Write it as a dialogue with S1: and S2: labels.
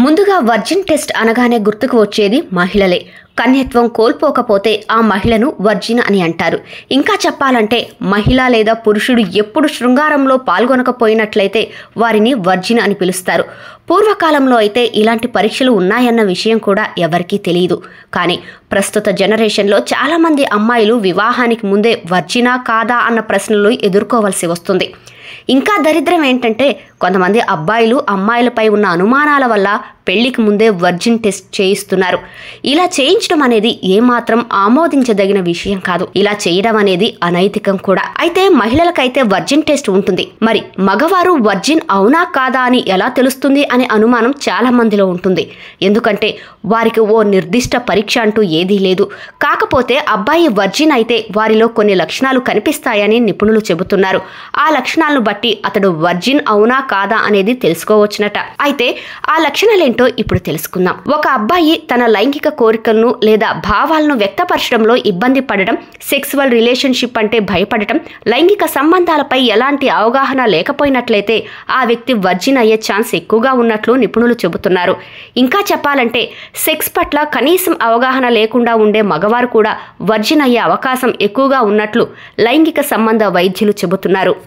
S1: ముందుగా virgin test అనగానే గుర్తుకు వచ్చేది మహిళలే. కన్యత్వం కోల్పోకపోతే ఆ మహిళను వర్జిన్ అని అంటారు. ఇంకా చెప్పాలంటే మహిళ లేదా పురుషుడు ఎప్పుడు శృంగారంలో పాల్గొనకపోయినట్లయితే వారిని వర్జిన్ అని పిలుస్తారు. పూర్వకాలంలో అయితే ఇలాంటి పరీక్షలు ఉన్నాయన్న విషయం కూడా ఎవరికీ తెలియదు. కానీ ప్రస్తుత జనరేషన్లో చాలామంది అమ్మాయిలు వివాహానికి ముందే వర్జినా కాదా అన్న ప్రశ్నలు ఎదుర్కోవాల్సి వస్తుంది. ఇంకా దరిద్రం ఏంటంటే కొంతమంది అబ్బాయిలు అమ్మాయిలపై ఉన్న అనుమానాల వల్ల పెళ్లికి ముందే వర్జిన్ టెస్ట్ చేయిస్తున్నారు. ఇలా చేయించడం అనేది ఏమాత్రం ఆమోదించదగిన విషయం కాదు. ఇలా చేయడం అనేది అనైతికం కూడా. అయితే మహిళలకైతే వర్జిన్ టెస్ట్ ఉంటుంది. మరి మగవారు వర్జిన్ అవునా కాదా అని ఎలా తెలుస్తుంది అనే అనుమానం చాలా మందిలో ఉంటుంది. ఎందుకంటే వారికి ఓ నిర్దిష్ట పరీక్ష అంటూ ఏదీ లేదు. కాకపోతే అబ్బాయి వర్జిన్ అయితే వారిలో కొన్ని లక్షణాలు కనిపిస్తాయని నిపుణులు చెబుతున్నారు. ఆ లక్షణాలను బట్టి అతడు వర్జిన్ అవునా కాదా అనేది తెలుసుకోవచ్చునట. అయితే ఆ లక్షణాలేంటో ఇప్పుడు తెలుసుకుందాం. ఒక అబ్బాయి తన లైంగిక కోరికలను లేదా భావాలను వ్యక్తపరచడంలో ఇబ్బంది పడడం, సెక్సువల్ రిలేషన్షిప్ అంటే భయపడటం, లైంగిక సంబంధాలపై ఎలాంటి అవగాహన లేకపోయినట్లయితే ఆ వ్యక్తి వర్జిన్ అయ్యే ఛాన్స్ ఎక్కువగా ఉన్నట్లు నిపుణులు చెబుతున్నారు. ఇంకా చెప్పాలంటే సెక్స్ పట్ల కనీసం అవగాహన లేకుండా ఉండే మగవారు కూడా వర్జిన్ అయ్యే అవకాశం ఎక్కువగా ఉన్నట్లు లైంగిక సంబంధ వైద్యులు చెబుతున్నారు.